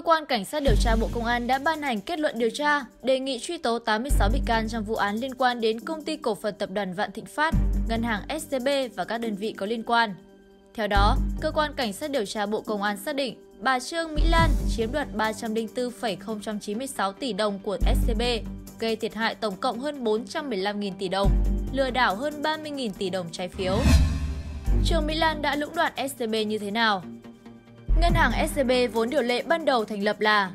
quan Cảnh sát điều tra Bộ Công an đã ban hành kết luận điều tra, đề nghị truy tố 86 bị can trong vụ án liên quan đến Công ty Cổ phần Tập đoàn Vạn Thịnh Phát, Ngân hàng SCB và các đơn vị có liên quan. Theo đó, Cơ quan Cảnh sát điều tra Bộ Công an xác định bà Trương Mỹ Lan chiếm đoạt 304,096 tỷ đồng của SCB, gây thiệt hại tổng cộng hơn 415.000 tỷ đồng, lừa đảo hơn 30.000 tỷ đồng trái phiếu. Trương Mỹ Lan đã lũng đoạn SCB như thế nào? Ngân hàng SCB vốn điều lệ ban đầu thành lập là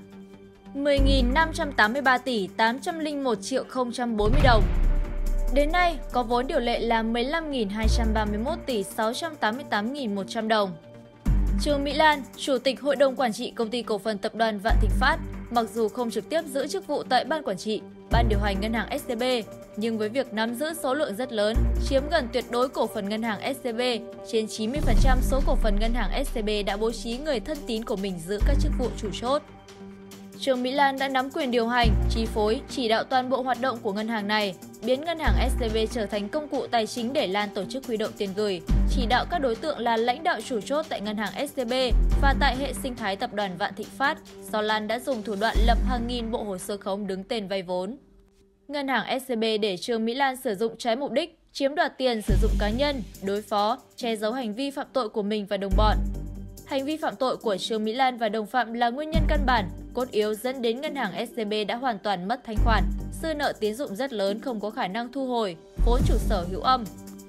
10.583 tỷ 801 triệu 040 đồng. Đến nay, có vốn điều lệ là 15.231 tỷ 688.100 đồng. Trương Mỹ Lan, Chủ tịch Hội đồng Quản trị Công ty Cổ phần Tập đoàn Vạn Thịnh Phát, mặc dù không trực tiếp giữ chức vụ tại Ban Quản trị, Ban điều hành Ngân hàng SCB, nhưng với việc nắm giữ số lượng rất lớn, chiếm gần tuyệt đối cổ phần Ngân hàng SCB, trên 90% số cổ phần Ngân hàng SCB đã bố trí người thân tín của mình giữ các chức vụ chủ chốt. Trương Mỹ Lan đã nắm quyền điều hành, chi phối, chỉ đạo toàn bộ hoạt động của ngân hàng này, biến ngân hàng SCB trở thành công cụ tài chính để Lan tổ chức huy động tiền gửi, chỉ đạo các đối tượng là lãnh đạo chủ chốt tại ngân hàng SCB và tại hệ sinh thái tập đoàn Vạn Thịnh Phát, do Lan đã dùng thủ đoạn lập hàng nghìn bộ hồ sơ khống đứng tên vay vốn. Ngân hàng SCB để Trương Mỹ Lan sử dụng trái mục đích, chiếm đoạt tiền sử dụng cá nhân, đối phó, che giấu hành vi phạm tội của mình và đồng bọn. Hành vi phạm tội của Trương Mỹ Lan và đồng phạm là nguyên nhân căn bản, cốt yếu dẫn đến ngân hàng SCB đã hoàn toàn mất thanh khoản, dư nợ tín dụng rất lớn không có khả năng thu hồi, vốn chủ sở hữu âm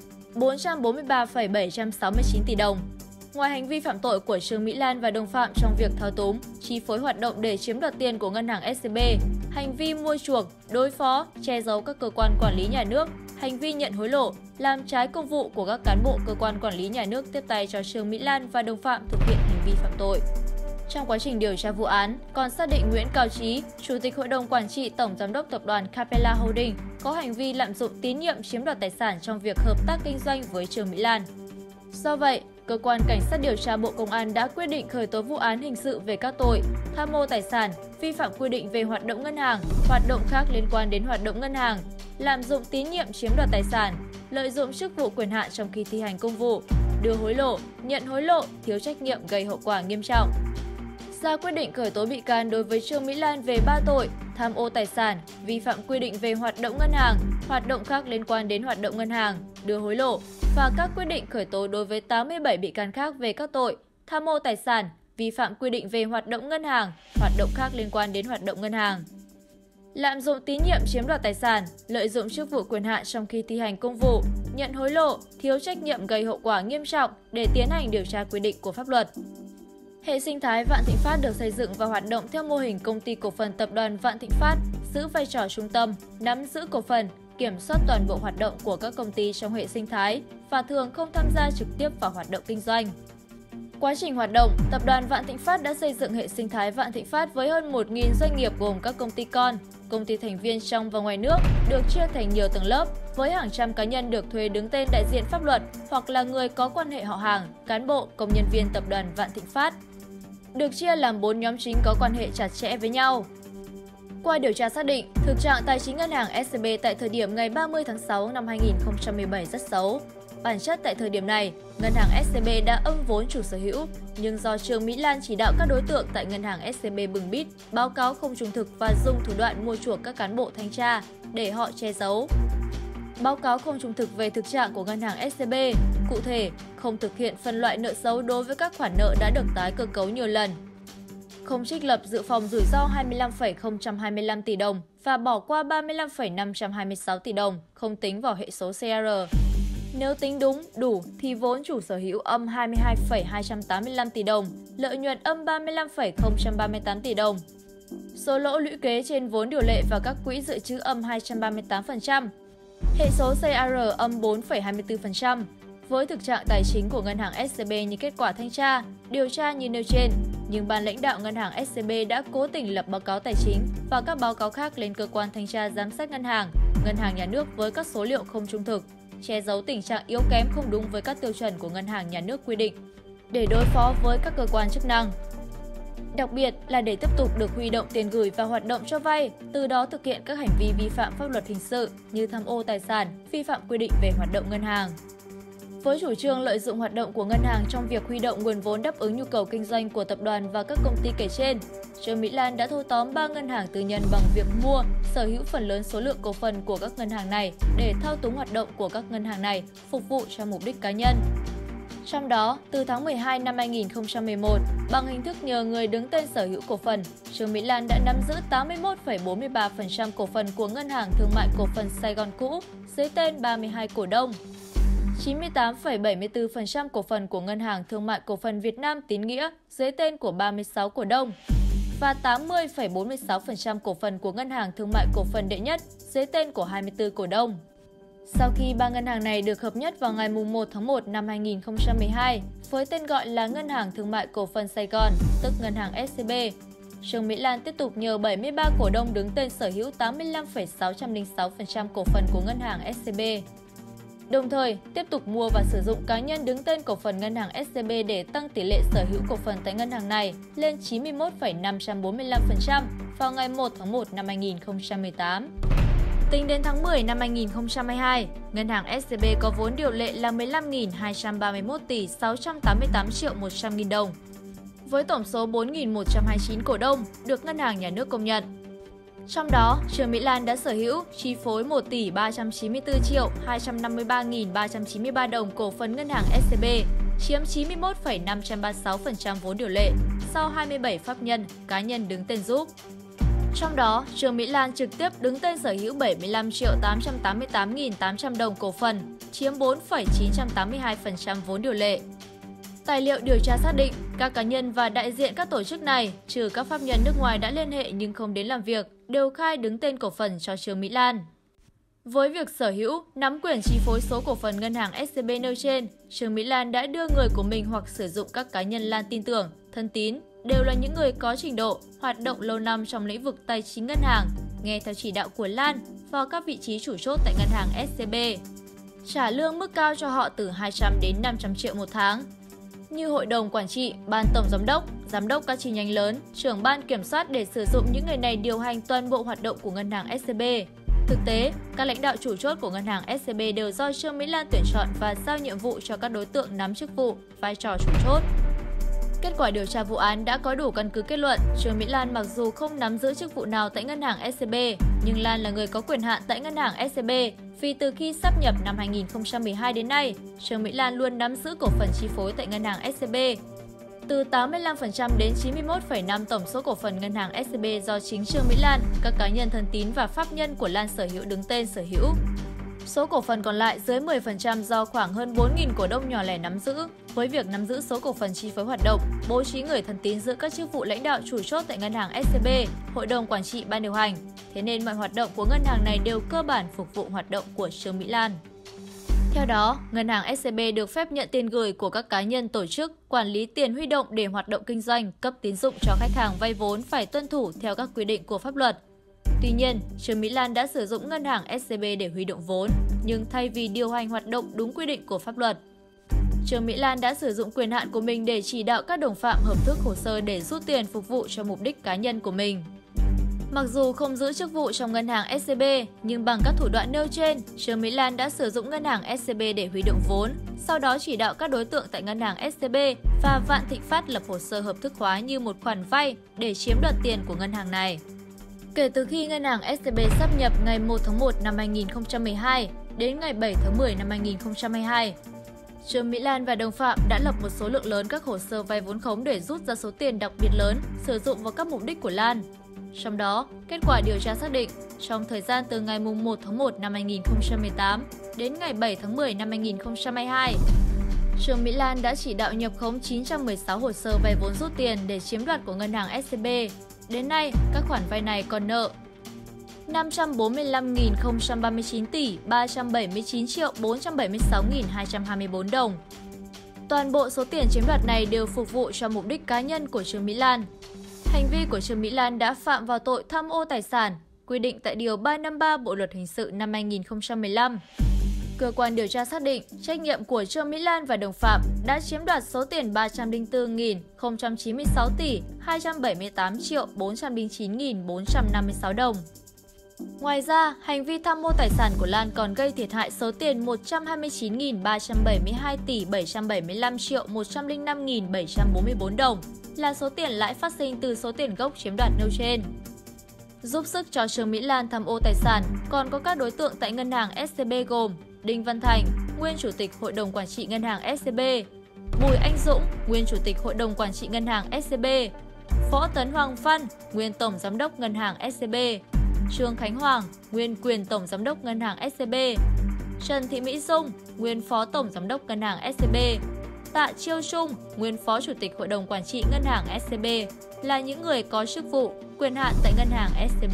443,769 tỷ đồng. Ngoài hành vi phạm tội của Trương Mỹ Lan và đồng phạm trong việc thao túng, chi phối hoạt động để chiếm đoạt tiền của ngân hàng SCB, hành vi mua chuộc, đối phó, che giấu các cơ quan quản lý nhà nước, hành vi nhận hối lộ, làm trái công vụ của các cán bộ cơ quan quản lý nhà nước tiếp tay cho Trương Mỹ Lan và đồng phạm thực hiện hành vi phạm tội. Trong quá trình điều tra vụ án, còn xác định Nguyễn Cao Trí, Chủ tịch Hội đồng Quản trị Tổng Giám đốc Tập đoàn Capella Holding, có hành vi lạm dụng tín nhiệm chiếm đoạt tài sản trong việc hợp tác kinh doanh với Trương Mỹ Lan. Do vậy, Cơ quan Cảnh sát điều tra Bộ Công an đã quyết định khởi tố vụ án hình sự về các tội tham mô tài sản, vi phạm quy định về hoạt động ngân hàng, hoạt động khác liên quan đến hoạt động ngân hàng, lạm dụng tín nhiệm chiếm đoạt tài sản, lợi dụng chức vụ quyền hạn trong khi thi hành công vụ, đưa hối lộ, nhận hối lộ, thiếu trách nhiệm gây hậu quả nghiêm trọng. Ra quyết định khởi tố bị can đối với Trương Mỹ Lan về 3 tội: tham ô tài sản, vi phạm quy định về hoạt động ngân hàng, hoạt động khác liên quan đến hoạt động ngân hàng, đưa hối lộ, và các quyết định khởi tố đối với 87 bị can khác về các tội tham ô tài sản, vi phạm quy định về hoạt động ngân hàng, hoạt động khác liên quan đến hoạt động ngân hàng, lạm dụng tín nhiệm chiếm đoạt tài sản, lợi dụng chức vụ quyền hạn trong khi thi hành công vụ, nhận hối lộ, thiếu trách nhiệm gây hậu quả nghiêm trọng để tiến hành điều tra quy định của pháp luật. Hệ sinh thái Vạn Thịnh Phát được xây dựng và hoạt động theo mô hình Công ty Cổ phần Tập đoàn Vạn Thịnh Phát, giữ vai trò trung tâm, nắm giữ cổ phần, kiểm soát toàn bộ hoạt động của các công ty trong hệ sinh thái và thường không tham gia trực tiếp vào hoạt động kinh doanh. Quá trình hoạt động, Tập đoàn Vạn Thịnh Phát đã xây dựng hệ sinh thái Vạn Thịnh Phát với hơn 1.000 doanh nghiệp gồm các công ty con, công ty thành viên trong và ngoài nước, được chia thành nhiều tầng lớp, với hàng trăm cá nhân được thuê đứng tên đại diện pháp luật hoặc là người có quan hệ họ hàng, cán bộ, công nhân viên Tập đoàn Vạn Thịnh Phát. Được chia làm 4 nhóm chính có quan hệ chặt chẽ với nhau. Qua điều tra xác định, thực trạng tài chính ngân hàng SCB tại thời điểm ngày 30 tháng 6 năm 2017 rất xấu. Bản chất tại thời điểm này, ngân hàng SCB đã âm vốn chủ sở hữu, nhưng do Trương Mỹ Lan chỉ đạo các đối tượng tại ngân hàng SCB bưng bít, báo cáo không trung thực và dùng thủ đoạn mua chuộc các cán bộ thanh tra để họ che giấu. Báo cáo không trung thực về thực trạng của ngân hàng SCB, cụ thể, không thực hiện phân loại nợ xấu đối với các khoản nợ đã được tái cơ cấu nhiều lần, không trích lập dự phòng rủi ro 25,025 tỷ đồng và bỏ qua 35,526 tỷ đồng, không tính vào hệ số CR. Nếu tính đúng, đủ thì vốn chủ sở hữu âm 22,285 tỷ đồng, lợi nhuận âm 35,038 tỷ đồng. Số lỗ lũy kế trên vốn điều lệ và các quỹ dự trữ âm 238%. Hệ số CR âm 4,24%. Với thực trạng tài chính của ngân hàng SCB như kết quả thanh tra, điều tra như nêu trên, nhưng ban lãnh đạo ngân hàng SCB đã cố tình lập báo cáo tài chính và các báo cáo khác lên cơ quan thanh tra giám sát ngân hàng nhà nước với các số liệu không trung thực, che giấu tình trạng yếu kém không đúng với các tiêu chuẩn của ngân hàng nhà nước quy định, để đối phó với các cơ quan chức năng. Đặc biệt là để tiếp tục được huy động tiền gửi và hoạt động cho vay, từ đó thực hiện các hành vi vi phạm pháp luật hình sự như tham ô tài sản, vi phạm quy định về hoạt động ngân hàng. Với chủ trương lợi dụng hoạt động của ngân hàng trong việc huy động nguồn vốn đáp ứng nhu cầu kinh doanh của tập đoàn và các công ty kể trên, Trương Mỹ Lan đã thâu tóm 3 ngân hàng tư nhân bằng việc mua, sở hữu phần lớn số lượng cổ phần của các ngân hàng này để thao túng hoạt động của các ngân hàng này phục vụ cho mục đích cá nhân. Trong đó, từ tháng 12 năm 2011, bằng hình thức nhờ người đứng tên sở hữu cổ phần, Trương Mỹ Lan đã nắm giữ 81,43% cổ phần của Ngân hàng Thương mại Cổ phần Sài Gòn cũ dưới tên 32 cổ đông, 98,74% cổ phần của Ngân hàng Thương mại Cổ phần Việt Nam Tín Nghĩa dưới tên của 36 cổ đông và 80,46% cổ phần của Ngân hàng Thương mại Cổ phần Đệ Nhất dưới tên của 24 cổ đông. Sau khi ba ngân hàng này được hợp nhất vào ngày 1 tháng 1 năm 2012 với tên gọi là Ngân hàng Thương mại Cổ phần Sài Gòn, tức Ngân hàng SCB, Trương Mỹ Lan tiếp tục nhờ 73 cổ đông đứng tên sở hữu 85,606% cổ phần của Ngân hàng SCB. Đồng thời, tiếp tục mua và sử dụng cá nhân đứng tên cổ phần Ngân hàng SCB để tăng tỷ lệ sở hữu cổ phần tại ngân hàng này lên 91,545% vào ngày 1 tháng 1 năm 2018. Tính đến tháng 10 năm 2022, Ngân hàng SCB có vốn điều lệ là 15.231 tỷ 688 triệu 100 nghìn đồng, với tổng số 4.129 cổ đông được Ngân hàng Nhà nước công nhận. Trong đó, Trương Mỹ Lan đã sở hữu chi phối 1 tỷ 394 triệu 253.393 đồng cổ phần Ngân hàng SCB, chiếm 91,536% vốn điều lệ sau 27 pháp nhân, cá nhân đứng tên giúp. Trong đó, Trương Mỹ Lan trực tiếp đứng tên sở hữu 75.888.800 đồng cổ phần, chiếm 4,982% vốn điều lệ. Tài liệu điều tra xác định, các cá nhân và đại diện các tổ chức này, trừ các pháp nhân nước ngoài đã liên hệ nhưng không đến làm việc, đều khai đứng tên cổ phần cho Trương Mỹ Lan. Với việc sở hữu, nắm quyền chi phối số cổ phần ngân hàng SCB nêu trên, Trương Mỹ Lan đã đưa người của mình hoặc sử dụng các cá nhân Lan tin tưởng, thân tín, đều là những người có trình độ, hoạt động lâu năm trong lĩnh vực tài chính ngân hàng, nghe theo chỉ đạo của Lan vào các vị trí chủ chốt tại ngân hàng SCB. Trả lương mức cao cho họ từ 200 đến 500 triệu một tháng. Như hội đồng quản trị, ban tổng giám đốc các chi nhánh lớn, trưởng ban kiểm soát để sử dụng những người này điều hành toàn bộ hoạt động của ngân hàng SCB. Thực tế, các lãnh đạo chủ chốt của ngân hàng SCB đều do Trương Mỹ Lan tuyển chọn và giao nhiệm vụ cho các đối tượng nắm chức vụ, vai trò chủ chốt. Kết quả điều tra vụ án đã có đủ căn cứ kết luận Trương Mỹ Lan mặc dù không nắm giữ chức vụ nào tại ngân hàng SCB, nhưng Lan là người có quyền hạn tại ngân hàng SCB vì từ khi sáp nhập năm 2012 đến nay, Trương Mỹ Lan luôn nắm giữ cổ phần chi phối tại ngân hàng SCB. Từ 85% đến 91,5% tổng số cổ phần ngân hàng SCB do chính Trương Mỹ Lan, các cá nhân thân tín và pháp nhân của Lan sở hữu đứng tên sở hữu. Số cổ phần còn lại dưới 10% do khoảng hơn 4.000 cổ đông nhỏ lẻ nắm giữ. Với việc nắm giữ số cổ phần chi phối hoạt động, bố trí người thân tín giữ các chức vụ lãnh đạo chủ chốt tại ngân hàng SCB, hội đồng quản trị ban điều hành. Thế nên mọi hoạt động của ngân hàng này đều cơ bản phục vụ hoạt động của Trương Mỹ Lan. Theo đó, ngân hàng SCB được phép nhận tiền gửi của các cá nhân tổ chức, quản lý tiền huy động để hoạt động kinh doanh, cấp tín dụng cho khách hàng vay vốn phải tuân thủ theo các quy định của pháp luật. Tuy nhiên, Trương Mỹ Lan đã sử dụng ngân hàng SCB để huy động vốn, nhưng thay vì điều hành hoạt động đúng quy định của pháp luật, Trương Mỹ Lan đã sử dụng quyền hạn của mình để chỉ đạo các đồng phạm hợp thức hồ sơ để rút tiền phục vụ cho mục đích cá nhân của mình. Mặc dù không giữ chức vụ trong ngân hàng SCB, nhưng bằng các thủ đoạn nêu trên, Trương Mỹ Lan đã sử dụng ngân hàng SCB để huy động vốn, sau đó chỉ đạo các đối tượng tại ngân hàng SCB và Vạn Thịnh Phát lập hồ sơ hợp thức hóa như một khoản vay để chiếm đoạt tiền của ngân hàng này. Kể từ khi ngân hàng SCB sáp nhập ngày 1 tháng 1 năm 2012 đến ngày 7 tháng 10 năm 2022, Trương Mỹ Lan và đồng phạm đã lập một số lượng lớn các hồ sơ vay vốn khống để rút ra số tiền đặc biệt lớn sử dụng vào các mục đích của Lan. Trong đó, kết quả điều tra xác định, trong thời gian từ ngày 1 tháng 1 năm 2018 đến ngày 7 tháng 10 năm 2022, Trương Mỹ Lan đã chỉ đạo nhập khống 916 hồ sơ vay vốn rút tiền để chiếm đoạt của ngân hàng SCB. Đến nay, các khoản vay này còn nợ 545.039 tỷ 379 triệu 476.224 đồng. Toàn bộ số tiền chiếm đoạt này đều phục vụ cho mục đích cá nhân của Trương Mỹ Lan. Hành vi của Trương Mỹ Lan đã phạm vào tội tham ô tài sản, quy định tại Điều 353 Bộ Luật Hình sự năm 2015. Cơ quan điều tra xác định trách nhiệm của Trương Mỹ Lan và đồng phạm đã chiếm đoạt số tiền 304.096 tỷ 278 triệu 409.456 đồng. Ngoài ra, hành vi tham mô tài sản của Lan còn gây thiệt hại số tiền 129.372 tỷ 775 triệu 105.744 đồng, là số tiền lãi phát sinh từ số tiền gốc chiếm đoạt nêu trên. Giúp sức cho Trương Mỹ Lan tham ô tài sản còn có các đối tượng tại ngân hàng SCB gồm Đinh Văn Thành, nguyên chủ tịch Hội đồng Quản trị ngân hàng SCB, Bùi Anh Dũng, nguyên chủ tịch Hội đồng Quản trị ngân hàng SCB, Võ Tấn Hoàng Văn, nguyên tổng giám đốc ngân hàng SCB, Trương Khánh Hoàng, nguyên quyền tổng giám đốc ngân hàng SCB, Trần Thị Mỹ Dung, nguyên phó tổng giám đốc ngân hàng SCB, Tạ Chiêu Trung, nguyên phó chủ tịch Hội đồng Quản trị ngân hàng SCB là những người có chức vụ, quyền hạn tại ngân hàng SCB.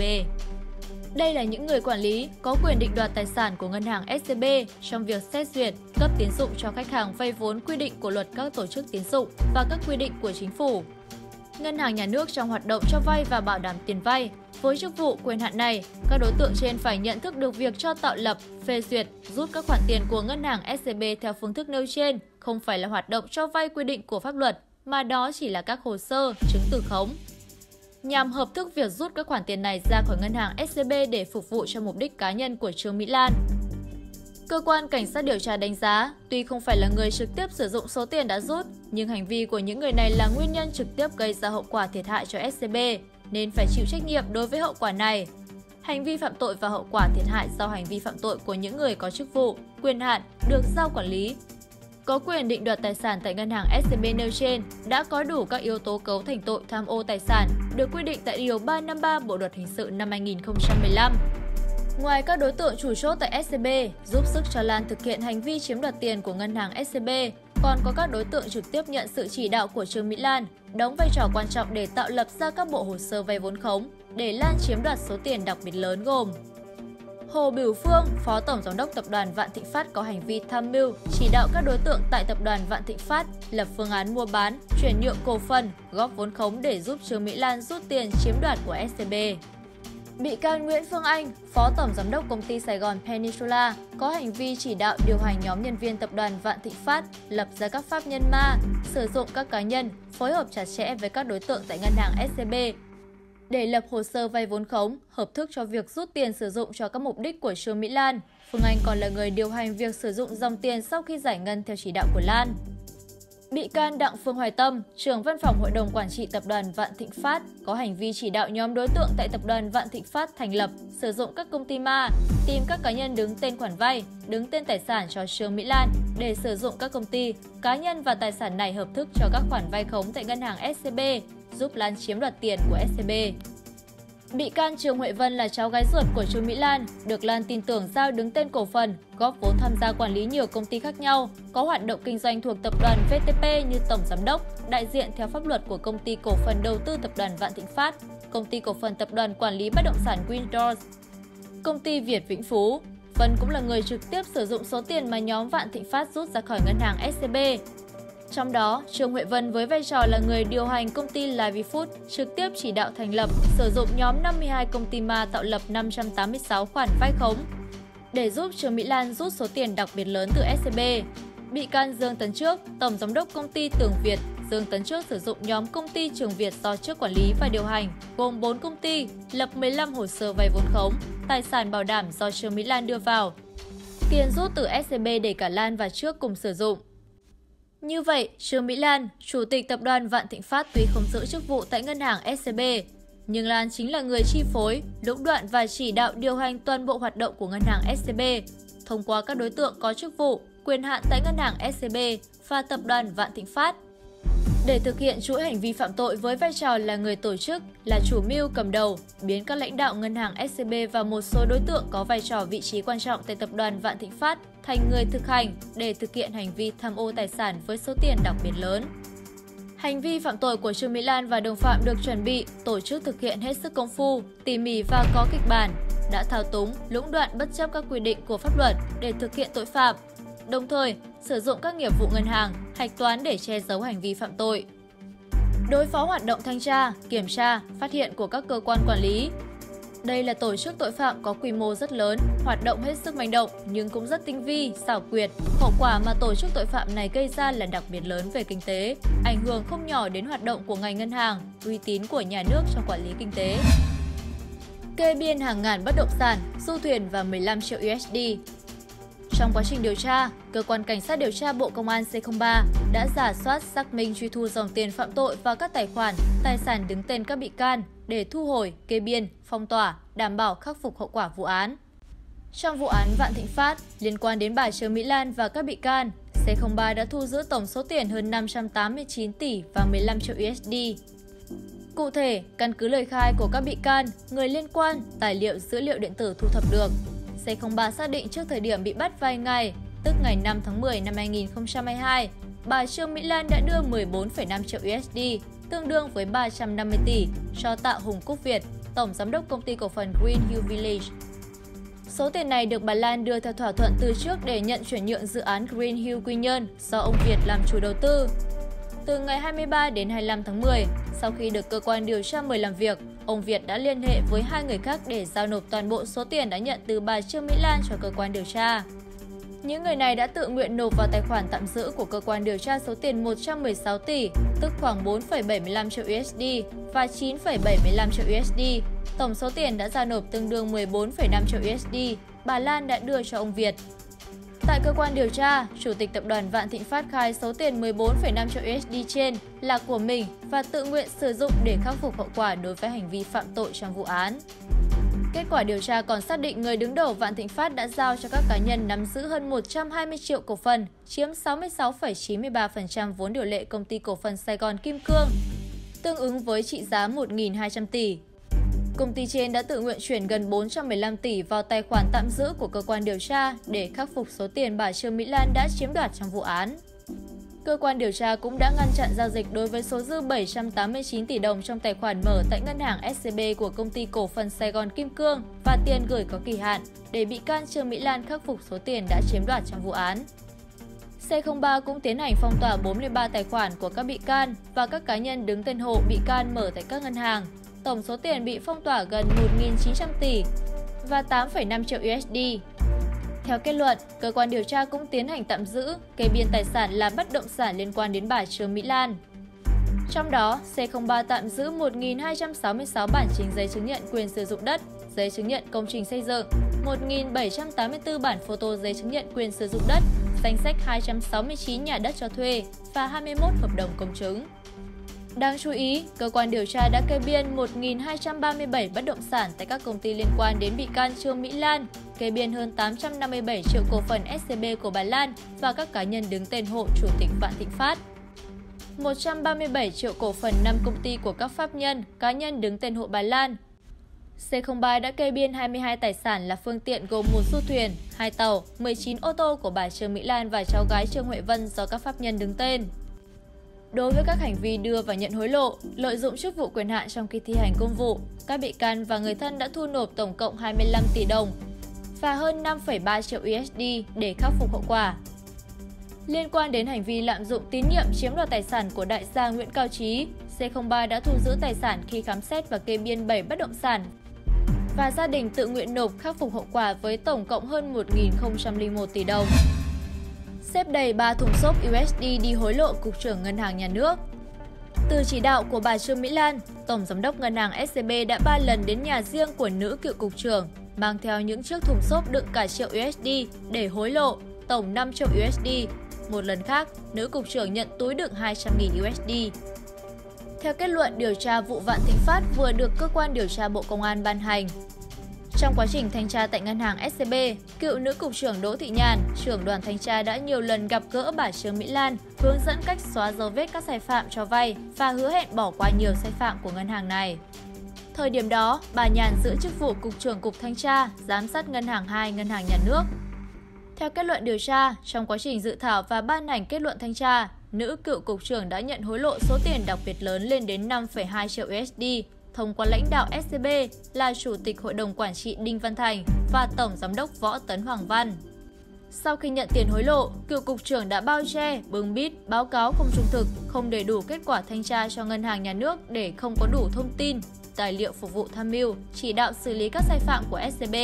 Đây là những người quản lý có quyền định đoạt tài sản của ngân hàng SCB trong việc xét duyệt, cấp tín dụng cho khách hàng vay vốn quy định của luật các tổ chức tín dụng và các quy định của chính phủ. Ngân hàng nhà nước trong hoạt động cho vay và bảo đảm tiền vay. Với chức vụ quyền hạn này, các đối tượng trên phải nhận thức được việc cho tạo lập, phê duyệt, rút các khoản tiền của ngân hàng SCB theo phương thức nêu trên không phải là hoạt động cho vay quy định của pháp luật, mà đó chỉ là các hồ sơ, chứng từ khống. Nhằm hợp thức việc rút các khoản tiền này ra khỏi ngân hàng SCB để phục vụ cho mục đích cá nhân của Trương Mỹ Lan. Cơ quan cảnh sát điều tra đánh giá, tuy không phải là người trực tiếp sử dụng số tiền đã rút, nhưng hành vi của những người này là nguyên nhân trực tiếp gây ra hậu quả thiệt hại cho SCB, nên phải chịu trách nhiệm đối với hậu quả này. Hành vi phạm tội và hậu quả thiệt hại do hành vi phạm tội của những người có chức vụ, quyền hạn được giao quản lý, có quyền định đoạt tài sản tại ngân hàng SCB nêu trên đã có đủ các yếu tố cấu thành tội tham ô tài sản được quy định tại Điều 353 Bộ Luật Hình sự năm 2015. Ngoài các đối tượng chủ chốt tại SCB giúp sức cho Lan thực hiện hành vi chiếm đoạt tiền của ngân hàng SCB, còn có các đối tượng trực tiếp nhận sự chỉ đạo của Trương Mỹ Lan, đóng vai trò quan trọng để tạo lập ra các bộ hồ sơ vay vốn khống để Lan chiếm đoạt số tiền đặc biệt lớn gồm Hồ Bửu Phương, Phó Tổng Giám đốc Tập đoàn Vạn Thịnh Phát có hành vi tham mưu, chỉ đạo các đối tượng tại Tập đoàn Vạn Thịnh Phát lập phương án mua bán, chuyển nhượng cổ phần, góp vốn khống để giúp Trương Mỹ Lan rút tiền chiếm đoạt của SCB. Bị can Nguyễn Phương Anh, Phó Tổng Giám đốc Công ty Sài Gòn Peninsula, có hành vi chỉ đạo điều hành nhóm nhân viên Tập đoàn Vạn Thịnh Phát lập ra các pháp nhân ma, sử dụng các cá nhân, phối hợp chặt chẽ với các đối tượng tại ngân hàng SCB để lập hồ sơ vay vốn khống, hợp thức cho việc rút tiền sử dụng cho các mục đích của Trương Mỹ Lan. Phương Anh còn là người điều hành việc sử dụng dòng tiền sau khi giải ngân theo chỉ đạo của Lan. Bị can Đặng Phương Hoài Tâm, trưởng văn phòng Hội đồng Quản trị Tập đoàn Vạn Thịnh Phát, có hành vi chỉ đạo nhóm đối tượng tại Tập đoàn Vạn Thịnh Phát thành lập, sử dụng các công ty ma, tìm các cá nhân đứng tên khoản vay, đứng tên tài sản cho Trương Mỹ Lan để sử dụng các công ty, cá nhân và tài sản này hợp thức cho các khoản vay khống tại ngân hàng SCB, giúp Lan chiếm đoạt tiền của SCB. Bị can Trương Huệ Vân là cháu gái ruột của Trương Mỹ Lan, được Lan tin tưởng giao đứng tên cổ phần, góp vốn tham gia quản lý nhiều công ty khác nhau, có hoạt động kinh doanh thuộc tập đoàn VTP như tổng giám đốc, đại diện theo pháp luật của Công ty Cổ phần Đầu tư Tập đoàn Vạn Thịnh Phát, Công ty Cổ phần Tập đoàn Quản lý Bất động sản Windors, Công ty Việt Vĩnh Phú. Vân cũng là người trực tiếp sử dụng số tiền mà nhóm Vạn Thịnh Phát rút ra khỏi ngân hàng SCB. Trong đó, Trương Huệ Vân với vai trò là người điều hành công ty Livy Food trực tiếp chỉ đạo thành lập, sử dụng nhóm 52 công ty ma tạo lập 586 khoản vay khống để giúp Trương Mỹ Lan rút số tiền đặc biệt lớn từ SCB. Bị can Dương Tấn Trước, Tổng Giám đốc Công ty Tường Việt, Dương Tấn Trước sử dụng nhóm công ty Trường Việt do Trước quản lý và điều hành, gồm 4 công ty, lập 15 hồ sơ vay vốn khống, tài sản bảo đảm do Trương Mỹ Lan đưa vào, tiền rút từ SCB để cả Lan và Trước cùng sử dụng. Như vậy, Trương Mỹ Lan, Chủ tịch Tập đoàn Vạn Thịnh Phát tuy không giữ chức vụ tại ngân hàng SCB, nhưng Lan chính là người chi phối, lũng đoạn và chỉ đạo điều hành toàn bộ hoạt động của ngân hàng SCB thông qua các đối tượng có chức vụ, quyền hạn tại ngân hàng SCB và Tập đoàn Vạn Thịnh Phát. Để thực hiện chuỗi hành vi phạm tội với vai trò là người tổ chức, là chủ mưu cầm đầu, biến các lãnh đạo ngân hàng SCB và một số đối tượng có vai trò vị trí quan trọng tại Tập đoàn Vạn Thịnh Phát thành người thực hành để thực hiện hành vi tham ô tài sản với số tiền đặc biệt lớn. Hành vi phạm tội của Trương Mỹ Lan và đồng phạm được chuẩn bị, tổ chức thực hiện hết sức công phu, tỉ mỉ và có kịch bản, đã thao túng, lũng đoạn bất chấp các quy định của pháp luật để thực hiện tội phạm, đồng thời sử dụng các nghiệp vụ ngân hàng, hạch toán để che giấu hành vi phạm tội. Đối phó hoạt động thanh tra, kiểm tra, phát hiện của các cơ quan quản lý. Đây là tổ chức tội phạm có quy mô rất lớn, hoạt động hết sức manh động nhưng cũng rất tinh vi, xảo quyệt. Hậu quả mà tổ chức tội phạm này gây ra là đặc biệt lớn về kinh tế, ảnh hưởng không nhỏ đến hoạt động của ngành ngân hàng, uy tín của nhà nước trong quản lý kinh tế. kê biên hàng ngàn bất động sản, du thuyền và 15 triệu USD. Trong quá trình điều tra, Cơ quan Cảnh sát điều tra Bộ Công an C03 đã rà soát, xác minh, truy thu dòng tiền phạm tội vào các tài khoản, tài sản đứng tên các bị can để thu hồi, kê biên, phong tỏa, đảm bảo khắc phục hậu quả vụ án. Trong vụ án Vạn Thịnh Phát liên quan đến bà Trương Mỹ Lan và các bị can, C03 đã thu giữ tổng số tiền hơn 589 tỷ và 15 triệu USD. Cụ thể, căn cứ lời khai của các bị can, người liên quan, tài liệu dữ liệu điện tử thu thập được, C03 xác định trước thời điểm bị bắt vài ngày, tức ngày 5 tháng 10 năm 2022, bà Trương Mỹ Lan đã đưa 14,5 triệu USD, tương đương với 350 tỷ, cho Tạ Hùng Quốc Việt, Tổng Giám đốc Công ty Cổ phần Greenhill Village. Số tiền này được bà Lan đưa theo thỏa thuận từ trước để nhận chuyển nhượng dự án Greenhill Quy Nhơn do ông Việt làm chủ đầu tư. Từ ngày 23 đến 25 tháng 10, sau khi được cơ quan điều tra mời làm việc, ông Việt đã liên hệ với hai người khác để giao nộp toàn bộ số tiền đã nhận từ bà Trương Mỹ Lan cho cơ quan điều tra. Những người này đã tự nguyện nộp vào tài khoản tạm giữ của cơ quan điều tra số tiền 116 tỷ, tức khoảng 4,75 triệu USD và 9,75 triệu USD. Tổng số tiền đã giao nộp tương đương 14,5 triệu USD, bà Lan đã đưa cho ông Việt. Tại cơ quan điều tra, Chủ tịch Tập đoàn Vạn Thịnh Phát khai số tiền 14,5 triệu USD trên là của mình và tự nguyện sử dụng để khắc phục hậu quả đối với hành vi phạm tội trong vụ án. Kết quả điều tra còn xác định người đứng đầu Vạn Thịnh Phát đã giao cho các cá nhân nắm giữ hơn 120 triệu cổ phần, chiếm 66,93% vốn điều lệ Công ty Cổ phần Sài Gòn Kim Cương, tương ứng với trị giá 1.200 tỷ. Công ty trên đã tự nguyện chuyển gần 415 tỷ vào tài khoản tạm giữ của cơ quan điều tra để khắc phục số tiền bà Trương Mỹ Lan đã chiếm đoạt trong vụ án. Cơ quan điều tra cũng đã ngăn chặn giao dịch đối với số dư 789 tỷ đồng trong tài khoản mở tại ngân hàng SCB của Công ty Cổ phần Sài Gòn Kim Cương và tiền gửi có kỳ hạn để bị can Trương Mỹ Lan khắc phục số tiền đã chiếm đoạt trong vụ án. C03 cũng tiến hành phong tỏa 43 tài khoản của các bị can và các cá nhân đứng tên hộ bị can mở tại các ngân hàng. Tổng số tiền bị phong tỏa gần 1.900 tỷ và 8,5 triệu USD. Theo kết luận, cơ quan điều tra cũng tiến hành tạm giữ, kê biên tài sản là bất động sản liên quan đến bà Trương Mỹ Lan. Trong đó, C03 tạm giữ 1.266 bản chính giấy chứng nhận quyền sử dụng đất, giấy chứng nhận công trình xây dựng, 1.784 bản photo giấy chứng nhận quyền sử dụng đất, danh sách 269 nhà đất cho thuê và 21 hợp đồng công chứng. Đáng chú ý, cơ quan điều tra đã kê biên 1.237 bất động sản tại các công ty liên quan đến bị can Trương Mỹ Lan, kê biên hơn 857 triệu cổ phần SCB của bà Lan và các cá nhân đứng tên hộ Chủ tịch Vạn Thịnh Phát, 137 triệu cổ phần 5 công ty của các pháp nhân, cá nhân đứng tên hộ bà Lan. C03 đã kê biên 22 tài sản là phương tiện gồm một du thuyền, 2 tàu, 19 ô tô của bà Trương Mỹ Lan và cháu gái Trương Huệ Vân do các pháp nhân đứng tên. Đối với các hành vi đưa và nhận hối lộ, lợi dụng chức vụ quyền hạn trong khi thi hành công vụ, các bị can và người thân đã thu nộp tổng cộng 25 tỷ đồng và hơn 5,3 triệu USD để khắc phục hậu quả. Liên quan đến hành vi lạm dụng tín nhiệm chiếm đoạt tài sản của đại gia Nguyễn Cao Trí, C03 đã thu giữ tài sản khi khám xét và kê biên 7 bất động sản và gia đình tự nguyện nộp khắc phục hậu quả với tổng cộng hơn 1.001 tỷ đồng. Xếp đầy 3 thùng xốp USD đi hối lộ Cục trưởng Ngân hàng Nhà nước. Từ chỉ đạo của bà Trương Mỹ Lan, Tổng Giám đốc Ngân hàng SCB đã 3 lần đến nhà riêng của nữ cựu Cục trưởng, mang theo những chiếc thùng xốp đựng cả triệu USD để hối lộ, tổng 5 triệu USD. Một lần khác, nữ Cục trưởng nhận túi đựng 200.000 USD. Theo kết luận điều tra vụ Vạn Thịnh Phát vừa được Cơ quan điều tra Bộ Công an ban hành, trong quá trình thanh tra tại ngân hàng SCB, cựu nữ cục trưởng Đỗ Thị Nhàn, trưởng đoàn thanh tra đã nhiều lần gặp gỡ bà Trương Mỹ Lan, hướng dẫn cách xóa dấu vết các sai phạm cho vay và hứa hẹn bỏ qua nhiều sai phạm của ngân hàng này. Thời điểm đó, bà Nhàn giữ chức vụ Cục trưởng Cục Thanh tra, Giám sát Ngân hàng 2 Ngân hàng Nhà nước. Theo kết luận điều tra, trong quá trình dự thảo và ban hành kết luận thanh tra, nữ cựu cục trưởng đã nhận hối lộ số tiền đặc biệt lớn lên đến 5,2 triệu USD thông qua lãnh đạo SCB là Chủ tịch Hội đồng Quản trị Đinh Văn Thành và Tổng Giám đốc Võ Tấn Hoàng Văn. Sau khi nhận tiền hối lộ, cựu cục trưởng đã bao che, bưng bít, báo cáo không trung thực, không đầy đủ kết quả thanh tra cho Ngân hàng Nhà nước để không có đủ thông tin, tài liệu phục vụ tham mưu, chỉ đạo xử lý các sai phạm của SCB.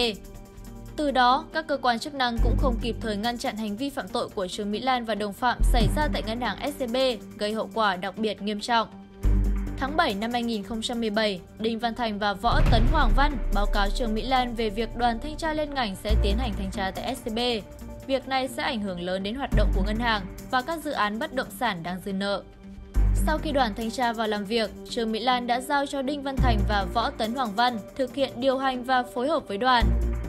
Từ đó, các cơ quan chức năng cũng không kịp thời ngăn chặn hành vi phạm tội của Trương Mỹ Lan và đồng phạm xảy ra tại ngân hàng SCB, gây hậu quả đặc biệt nghiêm trọng. Tháng 7 năm 2017, Đinh Văn Thành và Võ Tấn Hoàng Văn báo cáo Trương Mỹ Lan về việc đoàn thanh tra liên ngành sẽ tiến hành thanh tra tại SCB. Việc này sẽ ảnh hưởng lớn đến hoạt động của ngân hàng và các dự án bất động sản đang dư nợ. Sau khi đoàn thanh tra vào làm việc, Trương Mỹ Lan đã giao cho Đinh Văn Thành và Võ Tấn Hoàng Văn thực hiện điều hành và phối hợp với đoàn.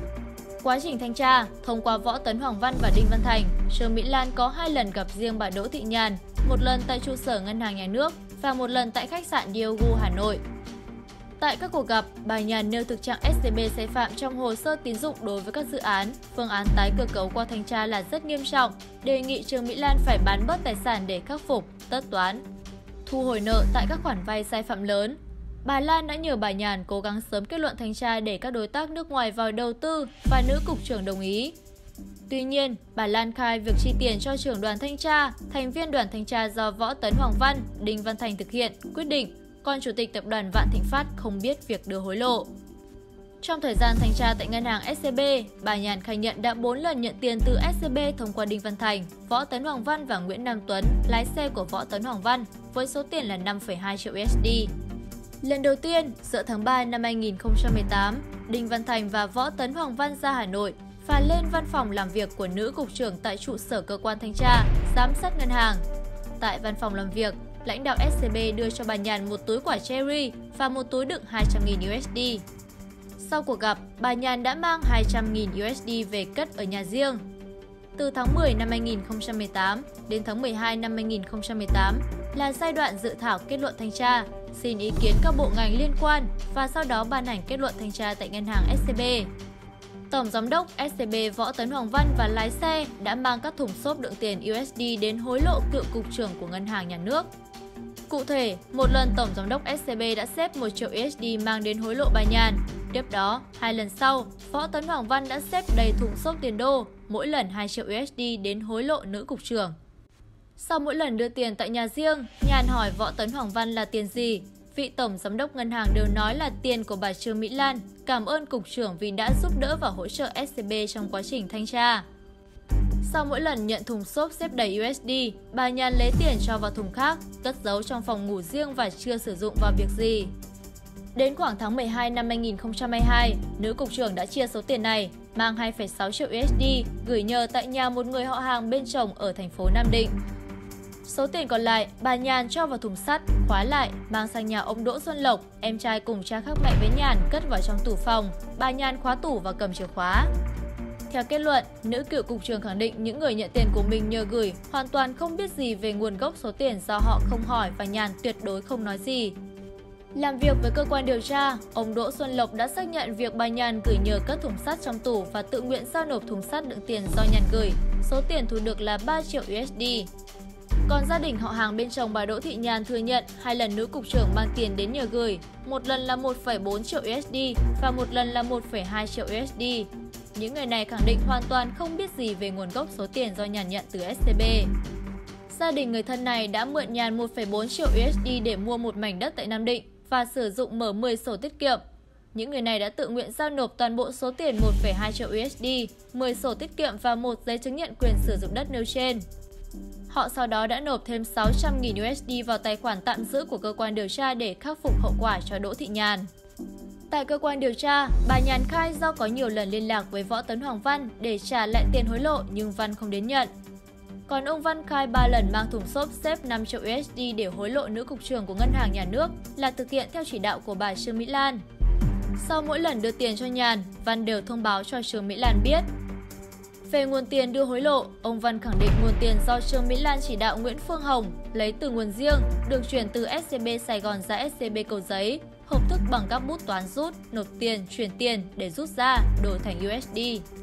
Quá trình thanh tra, thông qua Võ Tấn Hoàng Văn và Đinh Văn Thành, Trương Mỹ Lan có 2 lần gặp riêng bà Đỗ Thị Nhàn, một lần tại trụ sở Ngân hàng Nhà nước và một lần tại khách sạn Diogu, Hà Nội. Tại các cuộc gặp, bà Nhàn nêu thực trạng SCB sai phạm trong hồ sơ tín dụng đối với các dự án, phương án tái cơ cấu qua thanh tra là rất nghiêm trọng, đề nghị Trương Mỹ Lan phải bán bớt tài sản để khắc phục, tất toán, thu hồi nợ tại các khoản vay sai phạm lớn. Bà Lan đã nhờ bà Nhàn cố gắng sớm kết luận thanh tra để các đối tác nước ngoài vào đầu tư và nữ cục trưởng đồng ý. Tuy nhiên, bà Lan khai việc chi tiền cho trưởng đoàn thanh tra, thành viên đoàn thanh tra do Võ Tấn Hoàng Văn, Đinh Văn Thành thực hiện, quyết định, còn Chủ tịch Tập đoàn Vạn Thịnh Phát không biết việc đưa hối lộ. Trong thời gian thanh tra tại ngân hàng SCB, bà Nhàn khai nhận đã 4 lần nhận tiền từ SCB thông qua Đinh Văn Thành, Võ Tấn Hoàng Văn và Nguyễn Nam Tuấn, lái xe của Võ Tấn Hoàng Văn, với số tiền là 5,2 triệu USD. Lần đầu tiên, giữa tháng 3 năm 2018, Đinh Văn Thành và Võ Tấn Hoàng Văn ra Hà Nội và lên văn phòng làm việc của nữ cục trưởng tại trụ sở cơ quan thanh tra, giám sát ngân hàng. Tại văn phòng làm việc, lãnh đạo SCB đưa cho bà Nhàn một túi quả cherry và một túi đựng 200.000 USD. Sau cuộc gặp, bà Nhàn đã mang 200.000 USD về cất ở nhà riêng. Từ tháng 10 năm 2018 đến tháng 12 năm 2018 là giai đoạn dự thảo kết luận thanh tra, xin ý kiến các bộ ngành liên quan và sau đó ban hành kết luận thanh tra tại ngân hàng SCB. Tổng giám đốc SCB Võ Tấn Hoàng Văn và lái xe đã mang các thùng xốp đựng tiền USD đến hối lộ cựu cục trưởng của Ngân hàng Nhà nước. Cụ thể, một lần Tổng giám đốc SCB đã xếp 1 triệu USD mang đến hối lộ bà Nhàn. Tiếp đó, 2 lần sau, Võ Tấn Hoàng Văn đã xếp đầy thùng xốp tiền đô, mỗi lần 2 triệu USD đến hối lộ nữ cục trưởng. Sau mỗi lần đưa tiền tại nhà riêng, Nhàn hỏi Võ Tấn Hoàng Văn là tiền gì. Vị Tổng giám đốc ngân hàng đều nói là tiền của bà Trương Mỹ Lan, cảm ơn cục trưởng vì đã giúp đỡ và hỗ trợ SCB trong quá trình thanh tra. Sau mỗi lần nhận thùng xốp xếp đầy USD, bà Nhàn lấy tiền cho vào thùng khác, cất giấu trong phòng ngủ riêng và chưa sử dụng vào việc gì. Đến khoảng tháng 12 năm 2022, nữ cục trưởng đã chia số tiền này, mang 2,6 triệu USD, gửi nhờ tại nhà một người họ hàng bên chồng ở thành phố Nam Định. Số tiền còn lại, bà Nhàn cho vào thùng sắt, khóa lại, mang sang nhà ông Đỗ Xuân Lộc, em trai cùng cha khác mẹ với Nhàn, cất vào trong tủ phòng. Bà Nhàn khóa tủ và cầm chìa khóa. Theo kết luận, nữ cựu cục trưởng khẳng định những người nhận tiền của mình nhờ gửi hoàn toàn không biết gì về nguồn gốc số tiền do họ không hỏi và Nhàn tuyệt đối không nói gì. Làm việc với cơ quan điều tra, ông Đỗ Xuân Lộc đã xác nhận việc bà Nhàn gửi nhờ cất thùng sắt trong tủ và tự nguyện giao nộp thùng sắt đựng tiền do Nhàn gửi. Số tiền thu được là 3 triệu USD. Còn gia đình họ hàng bên chồng bà Đỗ Thị Nhàn thừa nhận 2 lần nữ cục trưởng mang tiền đến nhờ gửi, một lần là 1,4 triệu USD và một lần là 1,2 triệu USD. Những người này khẳng định hoàn toàn không biết gì về nguồn gốc số tiền do Nhàn nhận từ SCB. Gia đình người thân này đã mượn Nhàn 1,4 triệu USD để mua một mảnh đất tại Nam Định và sử dụng mở 10 sổ tiết kiệm. Những người này đã tự nguyện giao nộp toàn bộ số tiền 1,2 triệu USD, 10 sổ tiết kiệm và một giấy chứng nhận quyền sử dụng đất nêu trên. Họ sau đó đã nộp thêm 600.000 USD vào tài khoản tạm giữ của cơ quan điều tra để khắc phục hậu quả cho Đỗ Thị Nhàn. Tại cơ quan điều tra, bà Nhàn khai do có nhiều lần liên lạc với Võ Tấn Hoàng Văn để trả lại tiền hối lộ nhưng Văn không đến nhận. Còn ông Văn khai 3 lần mang thùng xốp xếp 5 triệu USD để hối lộ nữ cục trưởng của Ngân hàng Nhà nước là thực hiện theo chỉ đạo của bà Trương Mỹ Lan. Sau mỗi lần đưa tiền cho Nhàn, Văn đều thông báo cho Trương Mỹ Lan biết. Về nguồn tiền đưa hối lộ, ông Văn khẳng định nguồn tiền do Trương Mỹ Lan chỉ đạo Nguyễn Phương Hồng lấy từ nguồn riêng, được chuyển từ SCB Sài Gòn ra SCB Cầu Giấy, hợp thức bằng các bút toán rút, nộp tiền, chuyển tiền để rút ra, đổi thành USD.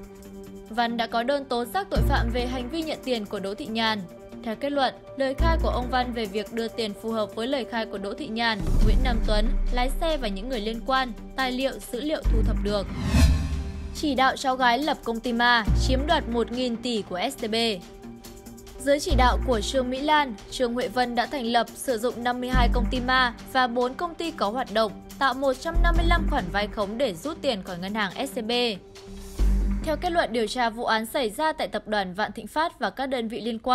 Văn đã có đơn tố giác tội phạm về hành vi nhận tiền của Đỗ Thị Nhàn. Theo kết luận, lời khai của ông Văn về việc đưa tiền phù hợp với lời khai của Đỗ Thị Nhàn, Nguyễn Nam Tuấn, lái xe và những người liên quan, tài liệu, dữ liệu thu thập được. Chỉ đạo cháu gái lập công ty ma, chiếm đoạt 1.000 tỷ của SCB. Dưới chỉ đạo của Trương Mỹ Lan, Trương Huệ Vân đã thành lập, sử dụng 52 công ty ma và 4 công ty có hoạt động, tạo 155 khoản vay khống để rút tiền khỏi ngân hàng SCB. Theo kết luận điều tra vụ án xảy ra tại tập đoàn Vạn Thịnh Phát và các đơn vị liên quan,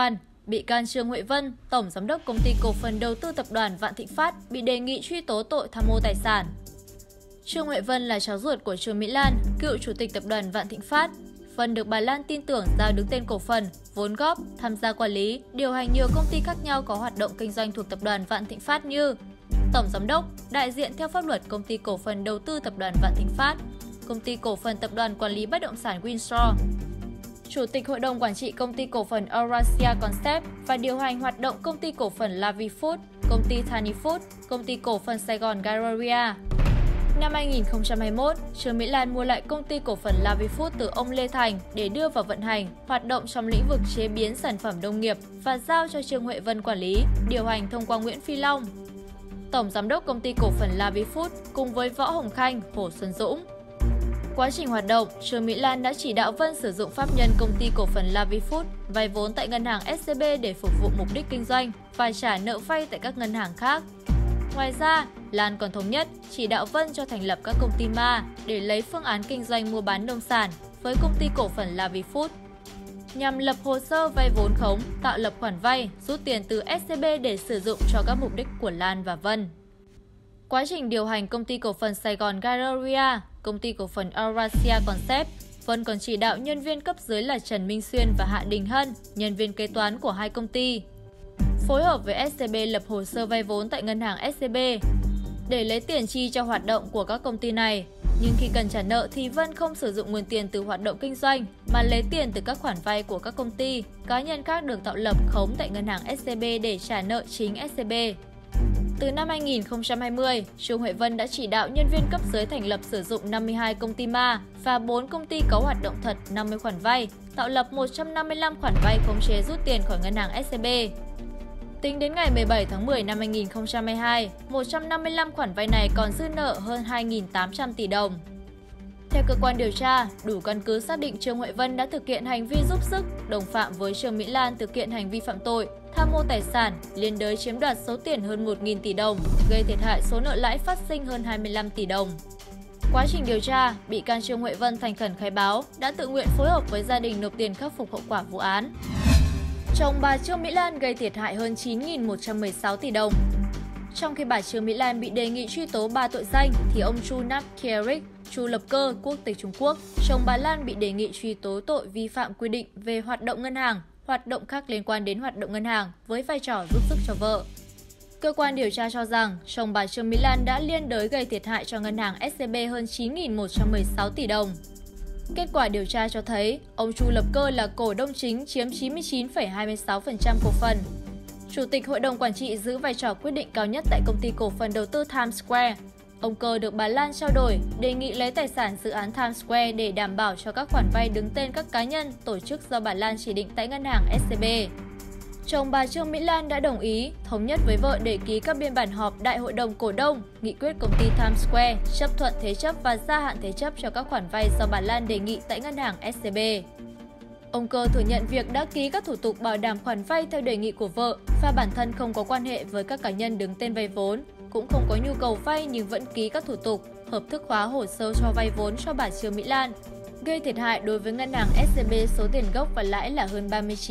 bị can Trương Huệ Vân, Tổng Giám đốc Công ty Cổ phần Đầu tư Tập đoàn Vạn Thịnh Phát bị đề nghị truy tố tội tham mô tài sản. Trương Huệ Vân là cháu ruột của Trương Mỹ Lan, cựu Chủ tịch Tập đoàn Vạn Thịnh Phát. Vân được bà Lan tin tưởng giao đứng tên cổ phần, vốn góp, tham gia quản lý, điều hành nhiều công ty khác nhau có hoạt động kinh doanh thuộc Tập đoàn Vạn Thịnh Phát như Tổng Giám đốc, đại diện theo pháp luật Công ty Cổ phần Đầu tư Tập đoàn Vạn Thịnh Phát, Công ty Cổ phần Tập đoàn Quản lý Bất động sản Windsor, Chủ tịch Hội đồng Quản trị Công ty Cổ phần Eurasia Concept và điều hành hoạt động Công ty Cổ phần Lavi Food, Công ty Thani Food, Công ty Cổ phần Sài Gòn Galleria. Năm 2021, Trương Mỹ Lan mua lại Công ty Cổ phần Lavi Food từ ông Lê Thành để đưa vào vận hành, hoạt động trong lĩnh vực chế biến sản phẩm nông nghiệp và giao cho Trương Huệ Vân quản lý, điều hành thông qua Nguyễn Phi Long, Tổng Giám đốc Công ty Cổ phần Lavi Food cùng với Võ Hồng Khanh, Hồ Xuân Dũng. Quá trình hoạt động, Trương Mỹ Lan đã chỉ đạo Vân sử dụng pháp nhân Công ty Cổ phần Lavi Food vay vốn tại ngân hàng SCB để phục vụ mục đích kinh doanh và trả nợ vay tại các ngân hàng khác. Ngoài ra, Lan còn thống nhất chỉ đạo Vân cho thành lập các công ty ma để lấy phương án kinh doanh mua bán nông sản với Công ty Cổ phần Lavi Food, nhằm lập hồ sơ vay vốn khống, tạo lập khoản vay, rút tiền từ SCB để sử dụng cho các mục đích của Lan và Vân. Quá trình điều hành Công ty Cổ phần Sài Gòn Galleria, Công ty Cổ phần Eurasia Concept, Vân còn chỉ đạo nhân viên cấp dưới là Trần Minh Xuyên và Hạ Đình Hân, nhân viên kế toán của hai công ty, phối hợp với SCB lập hồ sơ vay vốn tại ngân hàng SCB để lấy tiền chi cho hoạt động của các công ty này. Nhưng khi cần trả nợ thì Vân không sử dụng nguồn tiền từ hoạt động kinh doanh mà lấy tiền từ các khoản vay của các công ty, cá nhân khác được tạo lập khống tại ngân hàng SCB để trả nợ chính SCB. Từ năm 2020, Trương Huệ Vân đã chỉ đạo nhân viên cấp dưới thành lập sử dụng 52 công ty ma và 4 công ty có hoạt động thật 50 khoản vay, tạo lập 155 khoản vay khống chế rút tiền khỏi ngân hàng SCB. Tính đến ngày 17 tháng 10 năm 2022, 155 khoản vay này còn dư nợ hơn 2.800 tỷ đồng. Theo cơ quan điều tra, đủ căn cứ xác định Trương Huệ Vân đã thực hiện hành vi giúp sức, đồng phạm với Trương Mỹ Lan thực hiện hành vi phạm tội, tham mô tài sản, liên đới chiếm đoạt số tiền hơn 1.000 tỷ đồng, gây thiệt hại số nợ lãi phát sinh hơn 25 tỷ đồng. Quá trình điều tra, bị can Trương Huệ Vân thành khẩn khai báo, đã tự nguyện phối hợp với gia đình nộp tiền khắc phục hậu quả vụ án. Chồng bà Trương Mỹ Lan gây thiệt hại hơn 9.116 tỷ đồng. Trong khi bà Trương Mỹ Lan bị đề nghị truy tố 3 tội danh, thì ông Chu Nap Kierik, Chu Lập Cơ, quốc tịch Trung Quốc, chồng bà Lan bị đề nghị truy tố tội vi phạm quy định về hoạt động ngân hàng, hoạt động khác liên quan đến hoạt động ngân hàng với vai trò giúp sức cho vợ. Cơ quan điều tra cho rằng chồng bà Trương Mỹ Lan đã liên đới gây thiệt hại cho ngân hàng SCB hơn 9.116 tỷ đồng. Kết quả điều tra cho thấy, ông Chu Lập Cơ là cổ đông chính chiếm 99,26% cổ phần. Chủ tịch Hội đồng Quản trị giữ vai trò quyết định cao nhất tại Công ty Cổ phần Đầu tư Times Square. Ông Cơ được bà Lan trao đổi, đề nghị lấy tài sản dự án Times Square để đảm bảo cho các khoản vay đứng tên các cá nhân, tổ chức do bà Lan chỉ định tại ngân hàng SCB. Chồng bà Trương Mỹ Lan đã đồng ý, thống nhất với vợ để ký các biên bản họp Đại hội đồng cổ đông, nghị quyết công ty Times Square, chấp thuận thế chấp và gia hạn thế chấp cho các khoản vay do bà Lan đề nghị tại ngân hàng SCB. Ông Cơ thừa nhận việc đã ký các thủ tục bảo đảm khoản vay theo đề nghị của vợ và bản thân không có quan hệ với các cá nhân đứng tên vay vốn, cũng không có nhu cầu vay nhưng vẫn ký các thủ tục, hợp thức hóa hồ sơ cho vay vốn cho bà Trương Mỹ Lan, gây thiệt hại đối với ngân hàng SCB số tiền gốc và lãi là hơn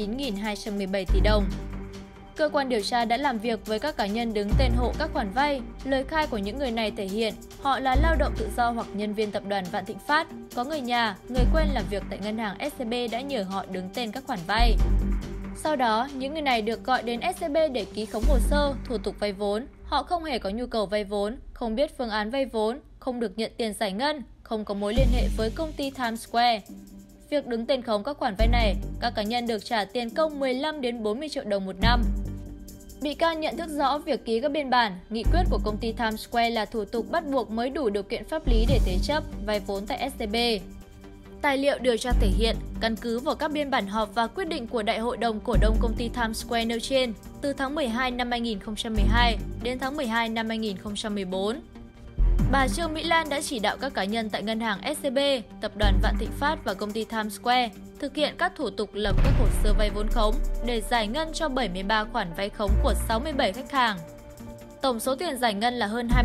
39.217 tỷ đồng. Cơ quan điều tra đã làm việc với các cá nhân đứng tên hộ các khoản vay. Lời khai của những người này thể hiện họ là lao động tự do hoặc nhân viên tập đoàn Vạn Thịnh Phát, có người nhà, người quen làm việc tại ngân hàng SCB đã nhờ họ đứng tên các khoản vay. Sau đó, những người này được gọi đến SCB để ký khống hồ sơ, thủ tục vay vốn. Họ không hề có nhu cầu vay vốn, không biết phương án vay vốn, không được nhận tiền giải ngân, không có mối liên hệ với công ty Times Square. Việc đứng tên khống các khoản vay này, các cá nhân được trả tiền công 15 đến 40 triệu đồng một năm. Bị can nhận thức rõ việc ký các biên bản, nghị quyết của công ty Times Square là thủ tục bắt buộc mới đủ điều kiện pháp lý để thế chấp, vay vốn tại SCB. Tài liệu điều tra thể hiện, căn cứ vào các biên bản họp và quyết định của Đại hội đồng cổ đông công ty Times Square nêu trên, từ tháng 12 năm 2012 đến tháng 12 năm 2014. Bà Trương Mỹ Lan đã chỉ đạo các cá nhân tại ngân hàng SCB, tập đoàn Vạn Thịnh Phát và công ty Times Square thực hiện các thủ tục lập các hồ sơ vay vốn khống để giải ngân cho 73 khoản vay khống của 67 khách hàng. Tổng số tiền giải ngân là hơn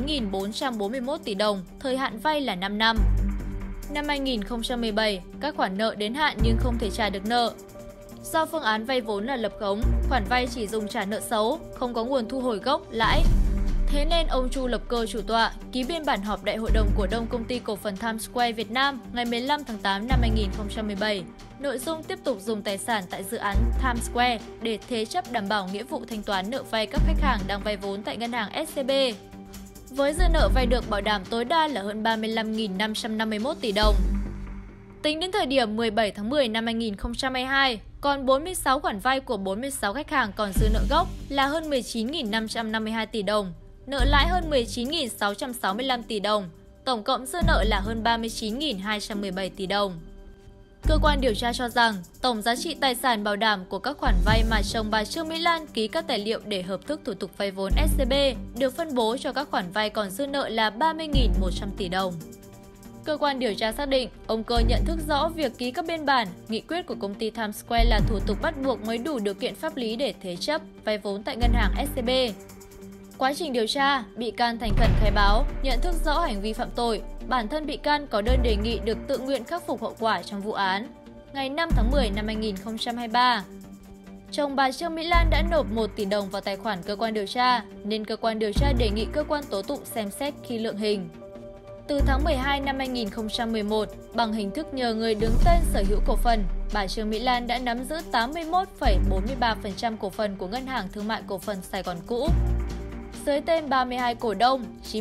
29.441 tỷ đồng, thời hạn vay là 5 năm. Năm 2017, các khoản nợ đến hạn nhưng không thể trả được nợ. Do phương án vay vốn là lập khống, khoản vay chỉ dùng trả nợ xấu, không có nguồn thu hồi gốc, lãi. Thế nên ông Chu Lập Cơ chủ tọa ký biên bản họp Đại hội đồng cổ đông Công ty Cổ phần Times Square Việt Nam ngày 15 tháng 8 năm 2017. Nội dung tiếp tục dùng tài sản tại dự án Times Square để thế chấp đảm bảo nghĩa vụ thanh toán nợ vay các khách hàng đang vay vốn tại ngân hàng SCB. Với dư nợ vay được bảo đảm tối đa là hơn 35.551 tỷ đồng. Tính đến thời điểm 17 tháng 10 năm 2022, còn 46 khoản vay của 46 khách hàng còn dư nợ gốc là hơn 19.552 tỷ đồng, nợ lãi hơn 19.665 tỷ đồng, tổng cộng dư nợ là hơn 39.217 tỷ đồng. Cơ quan điều tra cho rằng, tổng giá trị tài sản bảo đảm của các khoản vay mà chồng bà Trương Mỹ Lan ký các tài liệu để hợp thức thủ tục vay vốn SCB được phân bố cho các khoản vay còn dư nợ là 30.100 tỷ đồng. Cơ quan điều tra xác định, ông Cơ nhận thức rõ việc ký các biên bản, nghị quyết của công ty Times Square là thủ tục bắt buộc mới đủ điều kiện pháp lý để thế chấp, vay vốn tại ngân hàng SCB. Quá trình điều tra, bị can thành khẩn khai báo, nhận thức rõ hành vi phạm tội, bản thân bị can có đơn đề nghị được tự nguyện khắc phục hậu quả trong vụ án. Ngày 5 tháng 10 năm 2023, chồng bà Trương Mỹ Lan đã nộp 1 tỷ đồng vào tài khoản cơ quan điều tra, nên cơ quan điều tra đề nghị cơ quan tố tụng xem xét khi lượng hình. Từ tháng 12 năm 2011, bằng hình thức nhờ người đứng tên sở hữu cổ phần, bà Trương Mỹ Lan đã nắm giữ 81,43% cổ phần của Ngân hàng Thương mại Cổ phần Sài Gòn cũ. Dưới tên 32 cổ đông,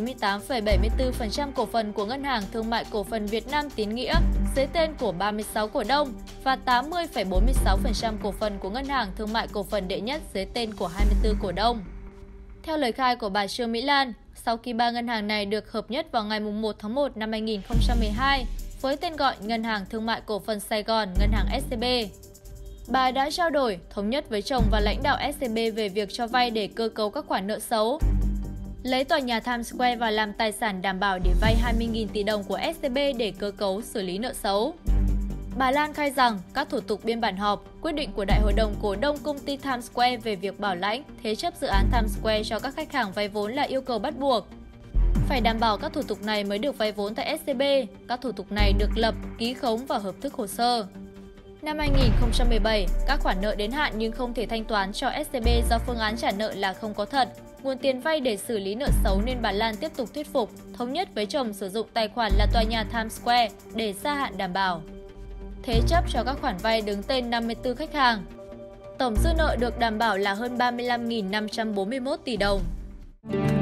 98,74% cổ phần của Ngân hàng Thương mại Cổ phần Việt Nam Tín Nghĩa dưới tên của 36 cổ đông và 80,46% cổ phần của Ngân hàng Thương mại Cổ phần Đệ Nhất dưới tên của 24 cổ đông. Theo lời khai của bà Trương Mỹ Lan, sau khi ba ngân hàng này được hợp nhất vào ngày 1 tháng 1 năm 2012 với tên gọi Ngân hàng Thương mại Cổ phần Sài Gòn, Ngân hàng SCB, bà đã trao đổi, thống nhất với chồng và lãnh đạo SCB về việc cho vay để cơ cấu các khoản nợ xấu, lấy tòa nhà Times Square và làm tài sản đảm bảo để vay 20.000 tỷ đồng của SCB để cơ cấu xử lý nợ xấu. Bà Lan khai rằng các thủ tục biên bản họp, quyết định của Đại hội đồng cổ đông công ty Times Square về việc bảo lãnh, thế chấp dự án Times Square cho các khách hàng vay vốn là yêu cầu bắt buộc. Phải đảm bảo các thủ tục này mới được vay vốn tại SCB, các thủ tục này được lập, ký khống và hợp thức hồ sơ. Năm 2017, các khoản nợ đến hạn nhưng không thể thanh toán cho SCB do phương án trả nợ là không có thật, nguồn tiền vay để xử lý nợ xấu nên bà Lan tiếp tục thuyết phục, thống nhất với chồng sử dụng tài khoản là tòa nhà Times Square để gia hạn đảm bảo, thế chấp cho các khoản vay đứng tên 54 khách hàng. Tổng dư nợ được đảm bảo là hơn 35.541 tỷ đồng.